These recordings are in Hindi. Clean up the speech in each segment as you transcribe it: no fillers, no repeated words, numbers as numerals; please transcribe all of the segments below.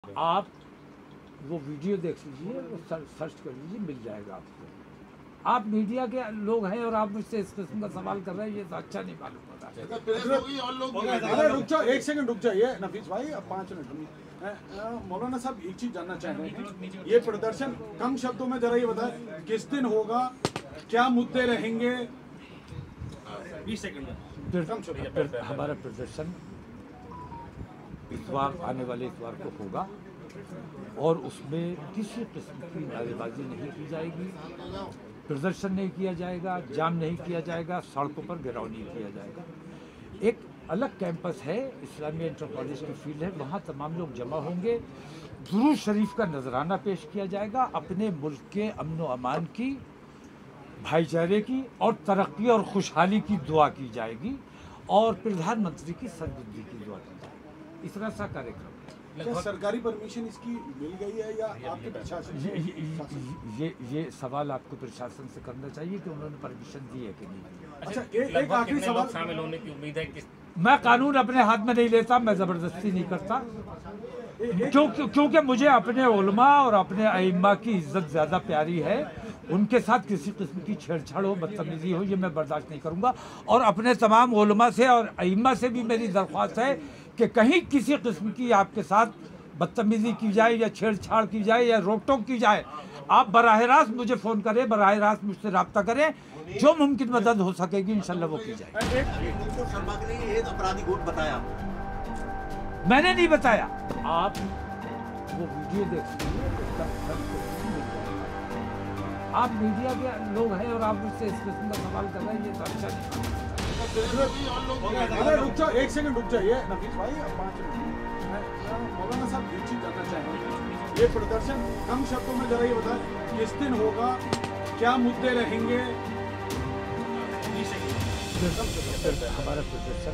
आप वो वीडियो देख लीजिए, वो सर्च कर लीजिए, मिल जाएगा आपको। आप मीडिया के लोग हैं और आप मुझसे इस किस्म का सवाल कर रहे हैं, ये तो अच्छा नहीं मालूम होता। रुक जाओ, एक सेकंड रुक जाइए नफीस भाई, अब 5 मिनट। मौलाना साहब एक चीज जानना चाह रहे हैं, ये प्रदर्शन कम शब्दों में जरा ये बताएं, किस दिन होगा, क्या मुद्दे रहेंगे? 20 सेकंड। हमारा प्रदर्शन इतवार, आने वाले इतवार को होगा और उसमें किसी किस्म की नारेबाजी नहीं की जाएगी, प्रदर्शन नहीं किया जाएगा, जाम नहीं किया जाएगा, सड़कों पर घेराव नहीं किया जाएगा। एक अलग कैंपस है, इस्लामी इंटर कॉलेज की फील्ड है, वहाँ तमाम लोग जमा होंगे। दुरूद शरीफ का नजराना पेश किया जाएगा, अपने मुल्क के अमन व अमान की, भाईचारे की और तरक्की और खुशहाली की दुआ की जाएगी और प्रधानमंत्री की सद्बुद्धि की दुआ की जाएगी। इस तरह सा कार्यक्रम। क्या सरकारी परमिशन इसकी मिल गई है या आपके प्रशासन? ये सवाल आपको प्रशासन से करना चाहिए कि उन्होंने परमिशन दी है कि नहीं। अच्छा, एक आखिरी सवाल। शामिल होने की उम्मीद है कि मैं कानून अपने हाथ में नहीं लेता, मैं जबरदस्ती नहीं करता, क्योंकि मुझे अपने उलमा और अपने अइम्मा की इज्जत ज़्यादा प्यारी है। उनके साथ किसी किस्म की छेड़छाड़ हो, बदतमीजी हो, ये मैं बर्दाश्त नहीं करूंगा। और अपने तमाम उलमा से और अइम्मा से भी मेरी दरख्वास्त है कि कहीं किसी किस्म की आपके साथ बदतमीजी की जाए या छेड़छाड़ की जाए या रोक टोक की जाए, आप बराह रास्त मुझे फ़ोन करें, बराह रास्त मुझसे रब्ता करें, जो मुमकिन मदद हो सकेगी इंशाल्लाह वो की जाए। अपराधी गुट बताया, मैंने नहीं बताया। आप वो वीडियो देख लीजिए, आप मीडिया के लोग हैं और आप मुझसे इस किस्म का सवाल कर रहे हैं, ये तो अच्छा नहीं। रुक जाओ, एक सेकंड रुक जाइए नफीस भाई, अब 5 मिनट। मौलाना साहब एक चीज जानना चाह रहे हैं, ये प्रदर्शन कम शब्दों में जरा ये बताएं, किस दिन होगा, क्या मुद्दे रहेंगे? हमारा प्रदर्शन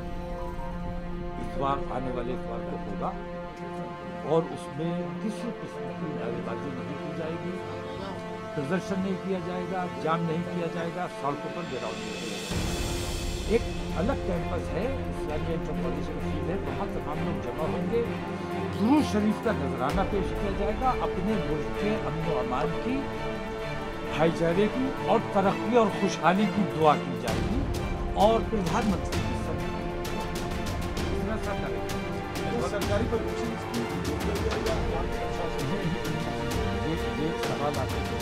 इतवार, आने वाले इतवार को होगा और उसमें किसी किस्म की नारेबाजी नहीं की जाएगी, प्रदर्शन नहीं किया जाएगा, जाम नहीं किया जाएगा, सड़कों पर घेराव नहीं किया जाएगा। एक अलग कैंपस है, इस्लामी इंटर कॉलेज की फील्ड है, वहाँ तमाम लोग जमा होंगे। दुरूद शरीफ का नजराना पेश किया जाएगा, अपने मुल्क के अमन व अमान की, भाईचारे की और तरक्की और खुशहाली की दुआ की जाएगी और प्रधानमंत्री की सरकारी परमिशन इसकी मिल गई है या आपके प्रशासन? ये सवाल आपको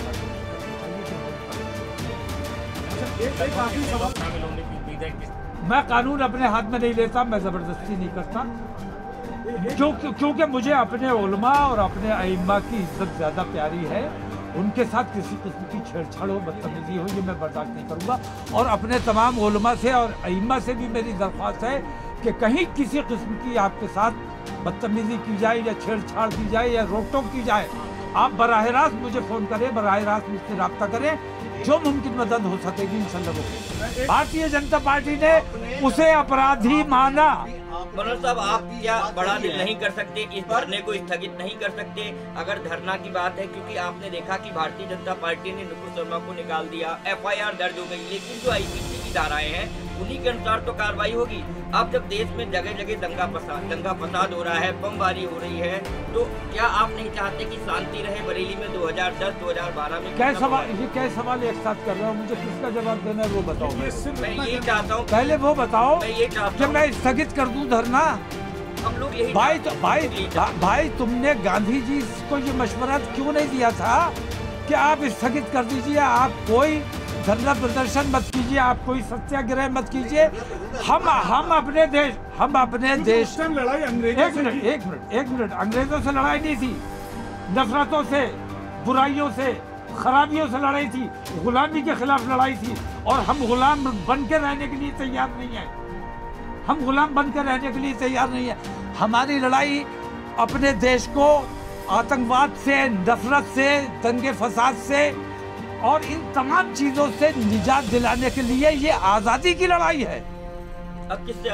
एक आखिरी सवाल। शामिल होने की उम्मीद है कि मैं कानून अपने हाथ में नहीं लेता, मैं जबरदस्ती नहीं करता, क्योंकि मुझे अपने उलमा और अपने अइम्मा की इज्जत ज़्यादा प्यारी है। उनके साथ किसी किस्म की छेड़छाड़ हो, बदतमीजी हो, ये मैं बर्दाश्त नहीं करूंगा। और अपने तमाम उलमा से और अइम्मा से भी मेरी दरख्वास्त है कि कहीं किसी किस्म की आपके साथ बदतमीजी की जाए या छेड़छाड़ की जाए या रोक टोक की जाए, आप बराह रास्त मुझे फ़ोन करें, बराह रास्त मुझसे रब्ता करें, जो मुमकिन मदद हो सकेगी इंशाल्लाह वो। भारतीय जनता पार्टी ने उसे अपराधी माना। मनोज साहब, आप क्या बड़ा नहीं कर सकते, इस धरने को स्थगित नहीं कर सकते अगर धरना की बात है? क्योंकि आपने देखा कि भारतीय जनता पार्टी ने नुपुर शर्मा को निकाल दिया, FIR दर्ज हो गई, लेकिन जो IPC की धाराएं हैं उन्हीं के अनुसार तो कार्रवाई होगी। अब जब देश में जगह जगह दंगा फसाद हो रहा है, बमबारी हो रही है, तो क्या आप नहीं चाहते कि शांति रहे? बरेली में 2010-2012 में क्या सवाल एक साथ कर रहा हूँ, मुझे किसका जवाब देना है वो बताओ। मैं ये चाहता हूँ, पहले वो बताओ मैं ये चाहता कि हूँ मैं स्थगित कर दूं धरना। हम लोग यही भाई तुमने गांधी जी को ये मशवरा क्यों नहीं दिया था कि आप स्थगित कर दीजिए, आप कोई धरना प्रदर्शन मत कीजिए, आप कोई सत्याग्रह मत कीजिए। हम अपने देश लड़ाई एक मिनट अंग्रेजों से लड़ाई नहीं थी, नफरतों से, बुराइयों से, खराबियों से लड़ाई थी, गुलामी के खिलाफ लड़ाई थी। और हम गुलाम बन के रहने के लिए तैयार नहीं है, हम गुलाम बनकर रहने के लिए तैयार नहीं है। हमारी लड़ाई अपने देश को आतंकवाद से, नफरत से, दंगे फसाद से और इन तमाम चीज़ों से निजात दिलाने के लिए ये आज़ादी की लड़ाई है। अब किससे